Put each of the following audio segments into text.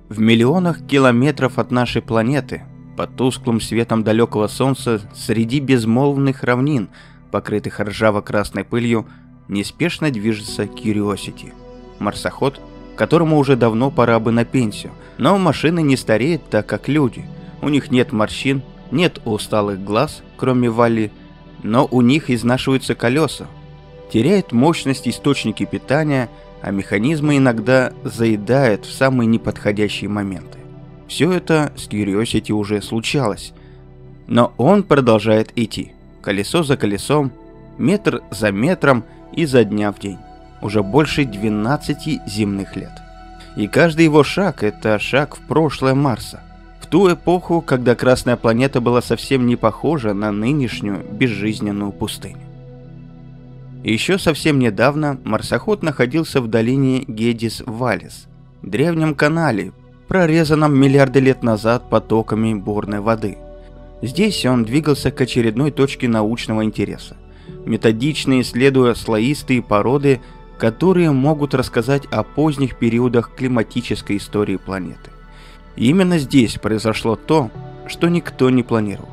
В миллионах километров от нашей планеты, под тусклым светом далекого Солнца, среди безмолвных равнин, покрытых ржаво-красной пылью, неспешно движется Curiosity. Марсоход, которому уже давно пора бы на пенсию, но машины не стареют так, как люди. У них нет морщин, нет усталых глаз, кроме Валли, но у них изнашиваются колеса. Теряют мощность источники питания, а механизмы иногда заедают в самые неподходящие моменты. Все это с Curiosity уже случалось. Но он продолжает идти, колесо за колесом, метр за метром, изо дня в день. Уже больше 12 земных лет. И каждый его шаг – это шаг в прошлое Марса. В ту эпоху, когда Красная планета была совсем не похожа на нынешнюю безжизненную пустыню. Еще совсем недавно марсоход находился в долине Гедис-Валлис, древнем канале, прорезанном миллиарды лет назад потоками бурной воды. Здесь он двигался к очередной точке научного интереса, методично исследуя слоистые породы, которые могут рассказать о поздних периодах климатической истории планеты. И именно здесь произошло то, что никто не планировал.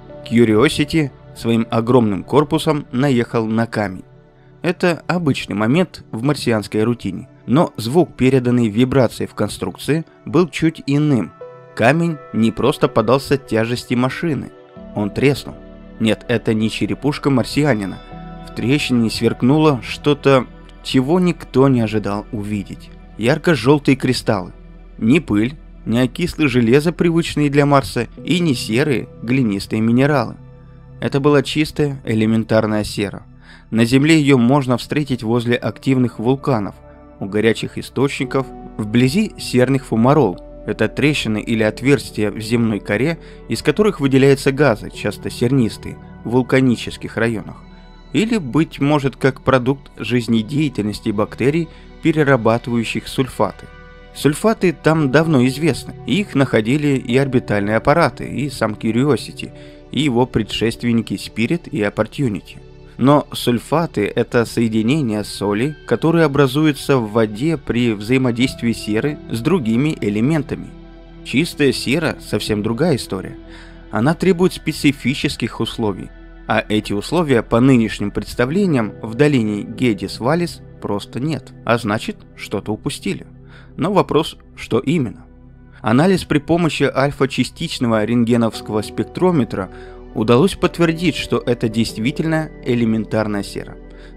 Curiosity своим огромным корпусом наехал на камень. Это обычный момент в марсианской рутине, но звук, переданный вибрацией в конструкции, был чуть иным. Камень не просто поддался тяжести машины, он треснул. Нет, это не черепушка марсианина. В трещине сверкнуло что-то, чего никто не ожидал увидеть. Ярко-желтые кристаллы. Не пыль, не окислы железа, привычные для Марса, и не серые, глинистые минералы. Это была чистая, элементарная сера. На Земле ее можно встретить возле активных вулканов, у горячих источников, вблизи серных фумарол. Это трещины или отверстия в земной коре, из которых выделяются газы, часто сернистые, в вулканических районах. Или, быть может, как продукт жизнедеятельности бактерий, перерабатывающих сульфаты. Сульфаты там давно известны, их находили и орбитальные аппараты, и сам Curiosity, и его предшественники Spirit и Opportunity. Но сульфаты – это соединения соли, которые образуются в воде при взаимодействии серы с другими элементами. Чистая сера – совсем другая история. Она требует специфических условий, а эти условия по нынешним представлениям в долине Гедис-Валлис просто нет, а значит, что-то упустили. Но вопрос, что именно? Анализ при помощи альфа-частичного рентгеновского спектрометра удалось подтвердить, что это действительно элементарная сера.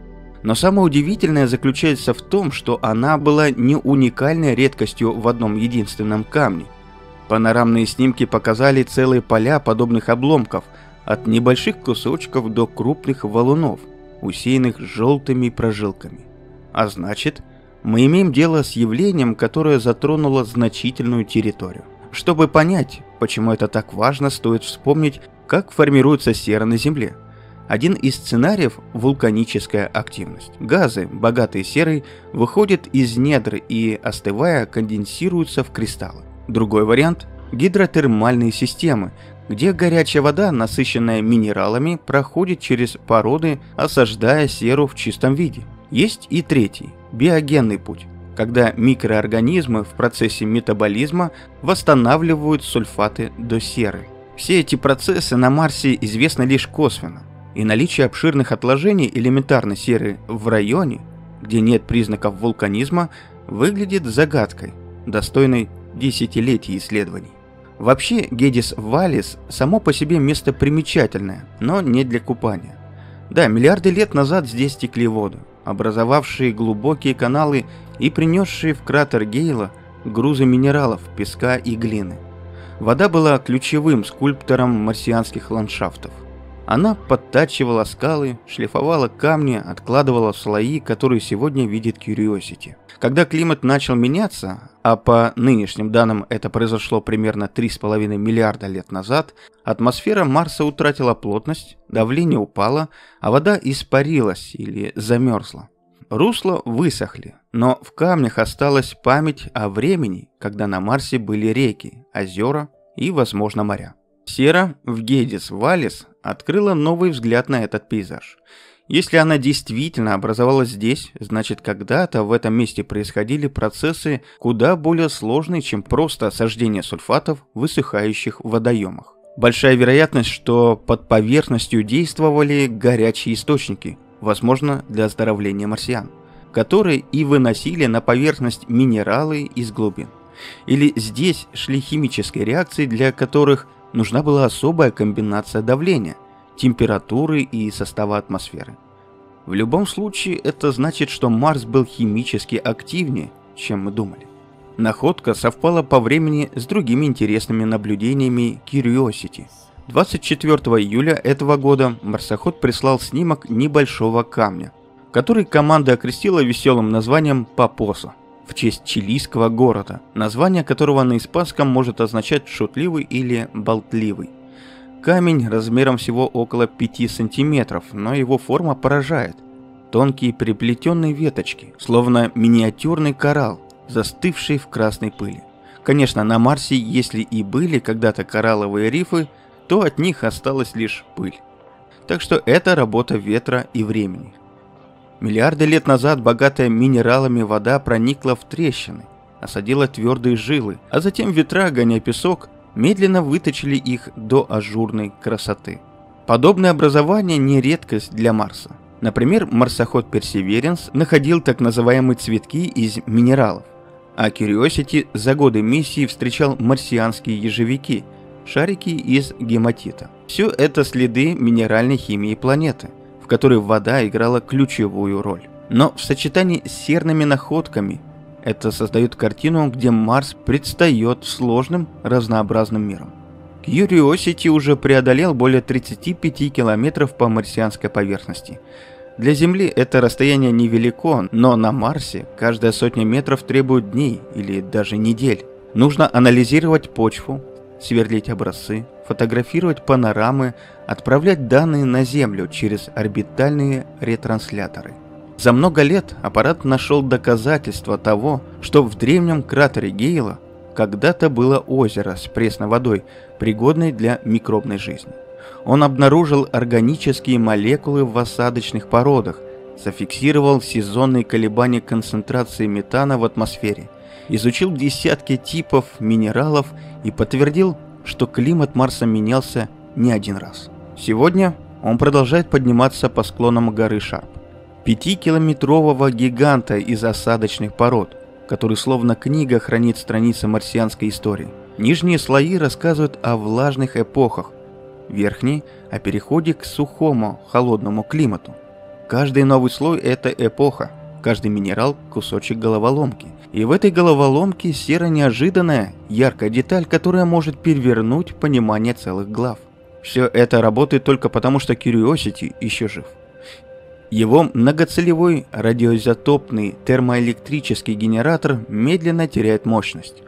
Но самое удивительное заключается в том, что она была не уникальной редкостью в одном единственном камне. Панорамные снимки показали целые поля подобных обломков, от небольших кусочков до крупных валунов, усеянных желтыми прожилками. А значит, мы имеем дело с явлением, которое затронуло значительную территорию. Чтобы понять, почему это так важно, стоит вспомнить, как формируется сера на Земле. Один из сценариев – вулканическая активность. Газы, богатые серой, выходят из недр и, остывая, конденсируются в кристаллы. Другой вариант – гидротермальные системы, где горячая вода, насыщенная минералами, проходит через породы, осаждая серу в чистом виде. Есть и третий – биогенный путь, когда микроорганизмы в процессе метаболизма восстанавливают сульфаты до серы. Все эти процессы на Марсе известны лишь косвенно, и наличие обширных отложений элементарной серы в районе, где нет признаков вулканизма, выглядит загадкой, достойной десятилетий исследований. Вообще, Гедис-Валлис само по себе место примечательное, но не для купания. Да, миллиарды лет назад здесь текли воды, образовавшие глубокие каналы и принесшие в кратер Гейла грузы минералов, песка и глины. Вода была ключевым скульптором марсианских ландшафтов. Она подтачивала скалы, шлифовала камни, откладывала слои, которые сегодня видит Curiosity. Когда климат начал меняться, а по нынешним данным это произошло примерно 3,5 миллиарда лет назад, атмосфера Марса утратила плотность, давление упало, а вода испарилась или замерзла. Русла высохли, но в камнях осталась память о времени, когда на Марсе были реки, озера и, возможно, моря. Сера в Гедис-Валлис открыла новый взгляд на этот пейзаж. Если она действительно образовалась здесь, значит когда-то в этом месте происходили процессы куда более сложные, чем просто осаждение сульфатов в высыхающих водоемах. Большая вероятность, что под поверхностью действовали горячие источники, возможно, для оздоровления марсиан, которые и выносили на поверхность минералы из глубин. Или здесь шли химические реакции, для которых нужна была особая комбинация давления, температуры и состава атмосферы. В любом случае, это значит, что Марс был химически активнее, чем мы думали. Находка совпала по времени с другими интересными наблюдениями Curiosity. 24 июля этого года марсоход прислал снимок небольшого камня, который команда окрестила веселым названием Папоса, в честь чилийского города, название которого на испанском может означать «шутливый» или «болтливый». Камень размером всего около 5 сантиметров, но его форма поражает. Тонкие переплетенные веточки, словно миниатюрный коралл, застывший в красной пыли. Конечно, на Марсе, если и были когда-то коралловые рифы, то от них осталась лишь пыль. Так что это работа ветра и времени. Миллиарды лет назад богатая минералами вода проникла в трещины, осадила твердые жилы, а затем ветра, гоняя песок, медленно выточили их до ажурной красоты. Подобное образование не редкость для Марса. Например, марсоход Perseverance находил так называемые цветки из минералов, а Curiosity за годы миссии встречал марсианские ежевики, шарики из гематита. Все это следы минеральной химии планеты, в которой вода играла ключевую роль. Но в сочетании с серными находками это создает картину, где Марс предстает сложным, разнообразным миром. Curiosity уже преодолел более 35 километров по марсианской поверхности. Для Земли это расстояние невелико, но на Марсе каждая сотня метров требует дней или даже недель. Нужно анализировать почву, сверлить образцы, фотографировать панорамы, отправлять данные на Землю через орбитальные ретрансляторы. За много лет аппарат нашел доказательства того, что в древнем кратере Гейла когда-то было озеро с пресной водой, пригодной для микробной жизни. Он обнаружил органические молекулы в осадочных породах, зафиксировал сезонные колебания концентрации метана в атмосфере, изучил десятки типов минералов и подтвердил, что климат Марса менялся не один раз. Сегодня он продолжает подниматься по склонам горы Шарп, 5-километрового гиганта из осадочных пород, который словно книга хранит страницы марсианской истории. Нижние слои рассказывают о влажных эпохах, верхний – о переходе к сухому, холодному климату. Каждый новый слой – это эпоха, каждый минерал – кусочек головоломки. И в этой головоломке серо-неожиданная, яркая деталь, которая может перевернуть понимание целых глав. Все это работает только потому, что Curiosity еще жив. Его многоцелевой радиоизотопный термоэлектрический генератор медленно теряет мощность.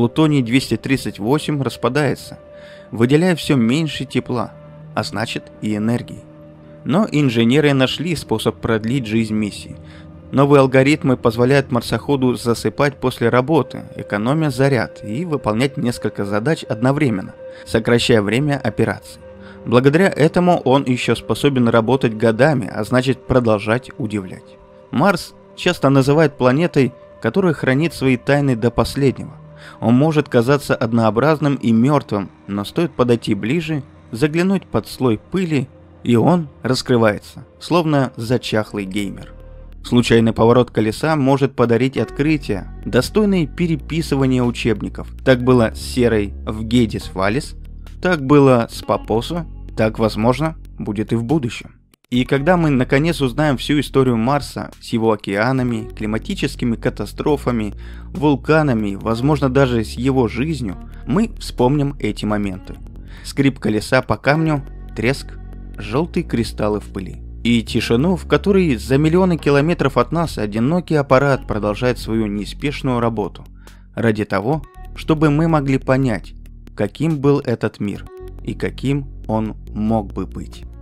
Плутоний-238 распадается, выделяя все меньше тепла, а значит и энергии. Но инженеры нашли способ продлить жизнь миссии. Новые алгоритмы позволяют марсоходу засыпать после работы, экономя заряд и выполнять несколько задач одновременно, сокращая время операций. Благодаря этому он еще способен работать годами, а значит продолжать удивлять. Марс часто называют планетой, которая хранит свои тайны до последнего. Он может казаться однообразным и мертвым, но стоит подойти ближе, заглянуть под слой пыли, и он раскрывается, словно зачахлый геймер. Случайный поворот колеса может подарить открытия, достойные переписывания учебников. Так было с серой в Гедис Валис, так было с Папосо, так, возможно, будет и в будущем. И когда мы наконец узнаем всю историю Марса с его океанами, климатическими катастрофами, вулканами, возможно, даже с его жизнью, мы вспомним эти моменты. Скрип колеса по камню, треск, желтые кристаллы в пыли. И тишину, в которой за миллионы километров от нас одинокий аппарат продолжает свою неспешную работу. Ради того, чтобы мы могли понять, каким был этот мир и каким он мог бы быть.